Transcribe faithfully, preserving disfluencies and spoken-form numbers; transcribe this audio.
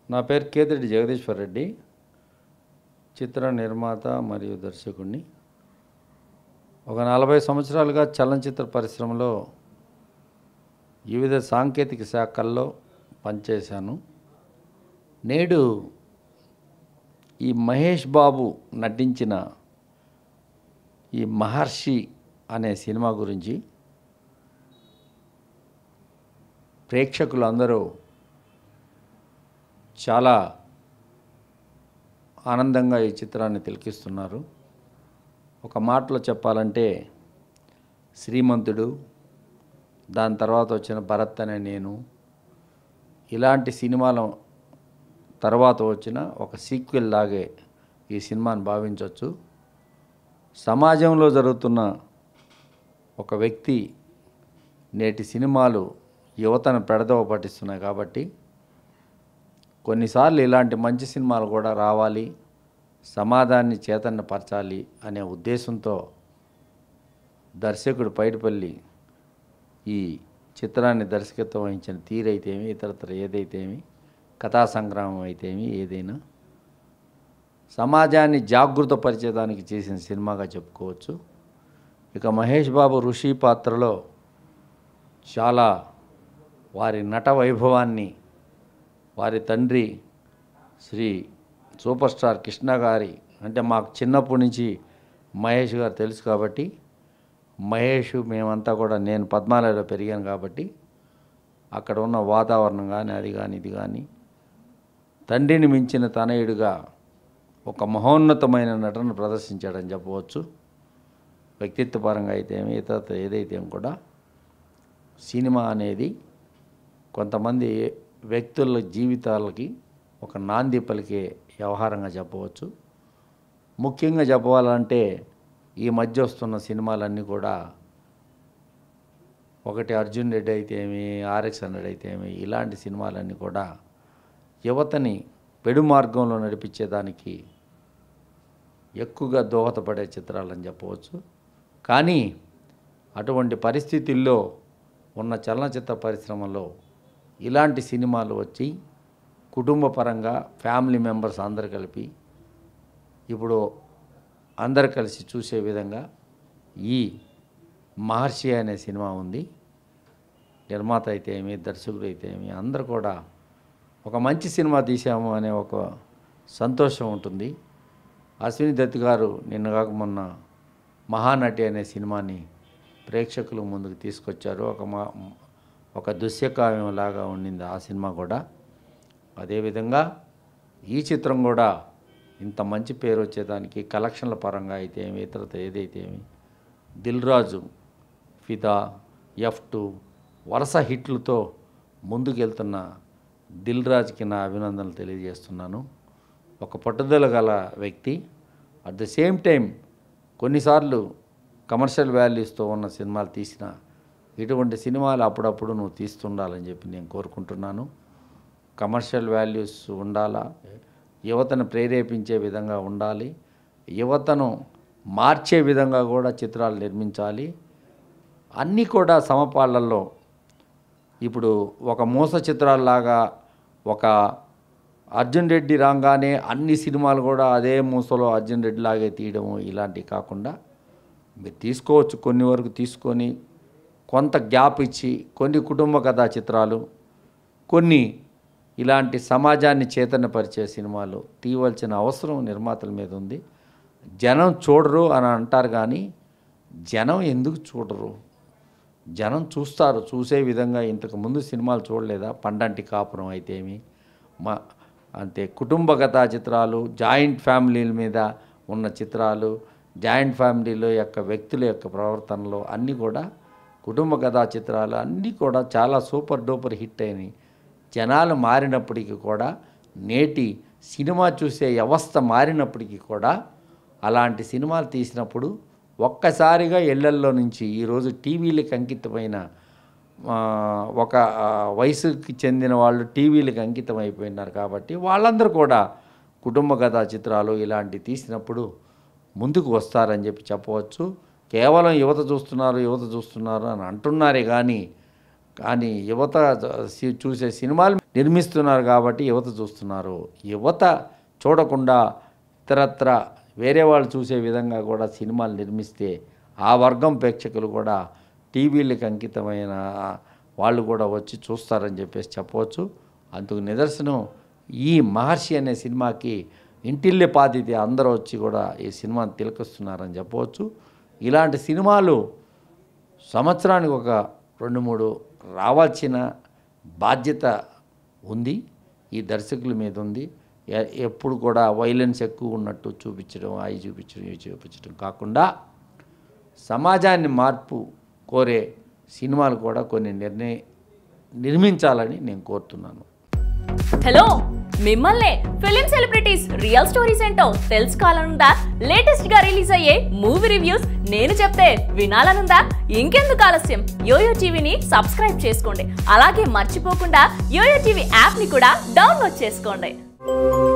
నా పేరు కేతిరెడ్డి జగదీశ్వర్ రెడ్డి, చిత్ర నిర్మాత మరియు దర్శకుడిని. ఒక నలభై సంవత్సరాలుగా చలనచిత్ర పరిశ్రమలో వివిధ సాంకేతిక శాఖల్లో పనిచేశాను. నేడు ఈ మహేష్ బాబు నటించిన ఈ మహర్షి అనే సినిమా గురించి ప్రేక్షకులు అందరూ చాలా ఆనందంగా ఈ చిత్రాన్ని తిలకిస్తున్నారు. ఒక మాటలో చెప్పాలంటే శ్రీమంతుడు, దాని తర్వాత వచ్చిన భరత్ అనే నేను, ఇలాంటి సినిమాల తర్వాత వచ్చిన ఒక సీక్వెల్ లాగే ఈ సినిమాని భావించవచ్చు. సమాజంలో జరుగుతున్న ఒక వ్యక్తి నేటి సినిమాలు యువతను పెడదవ పట్టిస్తున్నాయి కాబట్టి కొన్నిసార్లు ఇలాంటి మంచి సినిమాలు కూడా రావాలి, సమాజాన్ని చైతన్యపరచాలి అనే ఉద్దేశంతో దర్శకుడు పైడిపల్లి ఈ చిత్రాన్ని దర్శకత్వం వహించిన తీరైతేమి, ఇతరత్ర ఏదైతేమి, కథా సంగ్రామం అయితేమి, ఏదైనా సమాజాన్ని జాగృతపరిచేదానికి చేసిన సినిమాగా చెప్పుకోవచ్చు. ఇక మహేష్ బాబు ఋషి పాత్రలో చాలా వారి నట వైభవాన్ని వారి తండ్రి శ్రీ సూపర్ స్టార్ కృష్ణ గారి, అంటే మాకు చిన్నప్పటి నుంచి మహేష్ గారు తెలుసు కాబట్టి మహేష్ మేమంతా కూడా, నేను పద్మాలయలో పెరిగాను కాబట్టి అక్కడ ఉన్న వాతావరణం కానీ అది కానీ ఇది కానీ తండ్రిని మించిన తనయుడిగా ఒక మహోన్నతమైన నటన ప్రదర్శించాడని చెప్పవచ్చు. వ్యక్తిత్వపరంగా అయితేమి ఇతర ఏదైతే కూడా సినిమా అనేది కొంతమంది వ్యక్తుల జీవితాలకి ఒక నాంది పలికే వ్యవహారంగా చెప్పవచ్చు. ముఖ్యంగా చెప్పాలంటే ఈ మధ్య వస్తున్న సినిమాలన్నీ కూడా ఒకటి అర్జున్ రెడ్డి అయితేమి, ఆర్ఎక్స్ హండ్రెడ్ అయితేమి, ఇలాంటి సినిమాలన్నీ కూడా యువతని పెడు మార్గంలో నడిపించేదానికి ఎక్కువగా దోహదపడే చిత్రాలని చెప్పవచ్చు. కానీ అటువంటి పరిస్థితుల్లో ఉన్న చలనచిత్ర పరిశ్రమలో ఇలాంటి సినిమాలు వచ్చి కుటుంబ పరంగా ఫ్యామిలీ మెంబర్స్ అందరు కలిపి ఇప్పుడు అందరు కలిసి చూసే విధంగా ఈ మహర్షి అనే సినిమా ఉంది. నిర్మాత అయితే ఏమి, దర్శకుడు అయితే ఏమి, అందరు కూడా ఒక మంచి సినిమా తీసాము అనే ఒక సంతోషం ఉంటుంది. అశ్విని దత్ గారు నిన్న కాక మొన్న మహానటి అనే సినిమాని ప్రేక్షకుల ముందుకు తీసుకొచ్చారు. ఒక మా ఒక దృశ్యకావ్యం లాగా ఉండింది ఆ సినిమా కూడా. అదేవిధంగా ఈ చిత్రం కూడా ఇంత మంచి పేరు వచ్చేదానికి కలెక్షన్ల పరంగా అయితే ఏమి, ఇతరత ఏదైతే ఏమి, దిల్ రాజు, ఫిదా, ఎఫ్ టూ వరుస హిట్లతో ముందుకెళ్తున్న దిల్ రాజుకి నా అభినందనలు తెలియజేస్తున్నాను. ఒక పట్టుదల గల వ్యక్తి, అట్ ద సేమ్ టైం కొన్నిసార్లు కమర్షియల్ వాల్యూస్తో ఉన్న సినిమాలు తీసిన ఇటువంటి సినిమాలు అప్పుడప్పుడు నువ్వు తీస్తుండాలని చెప్పి నేను కోరుకుంటున్నాను. కమర్షియల్ వాల్యూస్ ఉండాలా, యువతను ప్రేరేపించే విధంగా ఉండాలి, యువతను మార్చే విధంగా కూడా చిత్రాలు నిర్మించాలి. అన్నీ కూడా సమపాళ్ళల్లో ఇప్పుడు ఒక మోస చిత్రాల్లాగా ఒక అర్జున్ రెడ్డి రాగానే అన్ని సినిమాలు కూడా అదే మూసలో అర్జున్ రెడ్డి లాగే తీయడము ఇలాంటివి కాకుండా మీరు తీసుకోవచ్చు, కొన్ని వరకు తీసుకొని కొంత గ్యాప్ ఇచ్చి కొన్ని కుటుంబ కథా చిత్రాలు, కొన్ని ఇలాంటి సమాజాన్ని చైతన్యపరిచే సినిమాలు తీయవలసిన అవసరం నిర్మాతల మీద ఉంది. జనం చూడరు అని అంటారు కానీ జనం ఎందుకు చూడరు? జనం చూస్తారు. చూసే విధంగా ఇంతకుముందు సినిమాలు చూడలేదా? పండంటి కాపురం అయితేమి, మా అంతే కుటుంబ కథా చిత్రాలు, జాయింట్ ఫ్యామిలీల మీద ఉన్న చిత్రాలు, జాయింట్ ఫ్యామిలీలో యొక్క వ్యక్తుల యొక్క ప్రవర్తనలో అన్నీ కూడా కుటుంబ కథా చిత్రాలు అన్నీ కూడా చాలా సూపర్ డూపర్ హిట్ అయినాయి. జనాలు మారినప్పటికీ కూడా, నేటి సినిమా చూసే వ్యవస్థ మారినప్పటికీ కూడా అలాంటి సినిమాలు తీసినప్పుడు ఒక్కసారిగా ఇళ్లల్లో నుంచి ఈరోజు టీవీలకు అంకితమైన ఒక వయసుకి చెందిన వాళ్ళు టీవీలకు అంకితం అయిపోయినారు కాబట్టి వాళ్ళందరూ కూడా కుటుంబ కథా చిత్రాలు ఇలాంటివి తీసినప్పుడు ముందుకు వస్తారని చెప్పి చెప్పవచ్చు. కేవలం యువత చూస్తున్నారు యువత చూస్తున్నారు అని అంటున్నారే కానీ కానీ యువత చూసే సినిమాలు నిర్మిస్తున్నారు కాబట్టి యువత చూస్తున్నారు. యువత చూడకుండా ఇతరత్ర వేరే వాళ్ళు చూసే విధంగా కూడా సినిమాలు నిర్మిస్తే ఆ వర్గం ప్రేక్షకులు కూడా టీవీలకు అంకితమైన వాళ్ళు కూడా వచ్చి చూస్తారని చెప్పేసి చెప్పవచ్చు. అందుకు నిదర్శనం ఈ మహర్షి అనే సినిమాకి ఇంటిల్లే పాతితే అందరూ వచ్చి కూడా ఈ సినిమాని తిలకిస్తున్నారని చెప్పవచ్చు. ఇలాంటి సినిమాలు సంవత్సరానికి ఒక రెండు మూడు రావాల్సిన బాధ్యత ఉంది, ఈ దర్శకుల మీద ఉంది. ఎప్పుడు కూడా వైలెన్స్ ఎక్కువ ఉన్నట్టు చూపించడం, అవి చూపించడం, ఇవి చూపించడం కాకుండా సమాజాన్ని మార్పు కోరే సినిమాలు కూడా కొన్ని నిర్ణయ నిర్మించాలని నేను కోరుతున్నాను. హలో, మిమ్మల్ని ఫిలిం సెలబ్రిటీస్ రియల్ స్టోరీస్ ఏంటో తెలుసుకోవాలనుందా? లేటెస్ట్ గా రిలీజ్ అయ్యే మూవీ రివ్యూస్ నేను చెప్తే వినాలనుందా? ఇంకెందుకు ఆలస్యం, యోయో టీవీని సబ్స్క్రైబ్ చేసుకోండి. అలాగే మర్చిపోకుండా యోయో టీవీ యాప్ ని కూడా డౌన్లోడ్ చేసుకోండి.